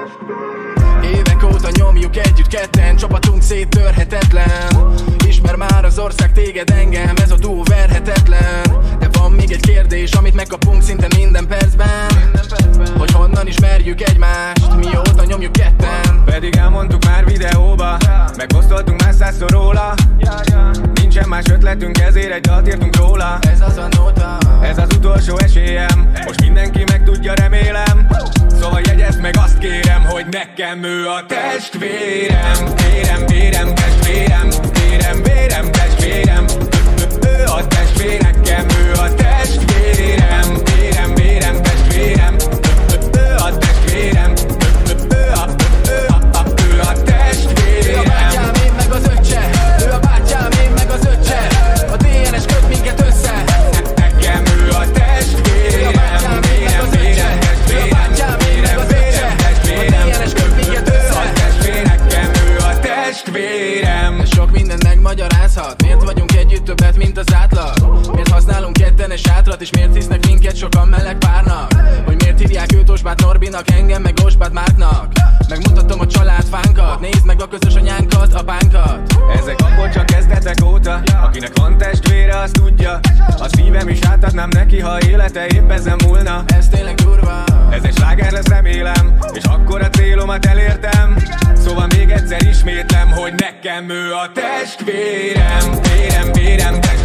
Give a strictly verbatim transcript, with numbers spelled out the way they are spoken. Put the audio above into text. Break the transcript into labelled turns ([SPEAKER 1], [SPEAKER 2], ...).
[SPEAKER 1] Évek óta nyomjuk együtt ketten, csapatunk széttörhetetlen. Ismer már az ország téged, engem, ez a duó verhetetlen. De van még egy kérdés, amit megkapunk szinte minden percben, hogy honnan ismerjük egymást, mióta nyomjuk ketten.
[SPEAKER 2] Pedig elmondtuk már videóba, megposztoltunk már százszor róla. Nincsen más ötletünk, ezért egy dalt írtunk róla.
[SPEAKER 1] Ez az a nóta,
[SPEAKER 2] ez az utolsó esélyem, most mindenki megtudja, remélem. Szóval jegyezd meg, azt kérem, hogy nekem ő a testvérem. Kérem, vérem, testvérem, kérem, vérem, testvérem. Ő a testvérem, nekem ő a testvérem. Kérem, vérem, testvérem. Ő a testvérem. Ő a, ő a, ő a testvérem.
[SPEAKER 1] Ő a bátyám, én meg az öccse. Ő a bátyám, én meg az öccse. A dé en es köt minket össze.
[SPEAKER 2] Nekem ő a testvérem.
[SPEAKER 1] Ő a bátyám, én meg az öccse. Ő a bátyám, én meg az öccse. A dé en es köt minket össze.
[SPEAKER 2] A testvérem, nekem ő a testvérem.
[SPEAKER 1] Sok mindent megmagyarázhat, miért vagyunk együtt többet, mint az átlag. Miért használunk ketten egy sátrat, és miért hisznek minket sokan meleg párnak. Hogy miért hívják őt Osbát Norbinak, engem meg Osbát Márknak. Megmutatom a családfánkat, nézd meg a közös anyánkat, apánkat.
[SPEAKER 2] Ezek akkor csak kezdetek óta, akinek van testvére, az tudja. A szívem is átadnám neki, ha élete épp ezen múlna.
[SPEAKER 1] Ez tényleg durva.
[SPEAKER 2] Ez egy sláger lesz, remélem, és akkor a célomat elértem. Szóval még egyszer ismétlem, hogy nekem ő a testvérem. Vérem, vérem, testvérem.